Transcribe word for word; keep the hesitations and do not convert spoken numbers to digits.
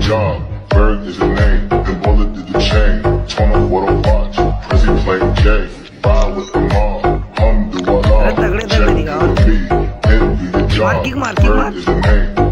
job. Bird is the name, then bullet did the chain. Turn up what I watch, Prezi playing J. Ride with the mob, hum do what all. Check the beat, hit do the job. Bird is the name.